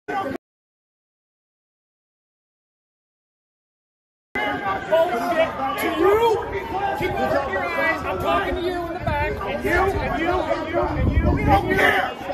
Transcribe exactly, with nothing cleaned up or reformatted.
Bullshit. To you, keep looking at your eyes. I'm talking to you in the back. And you, and you, and you, and you. We don't care.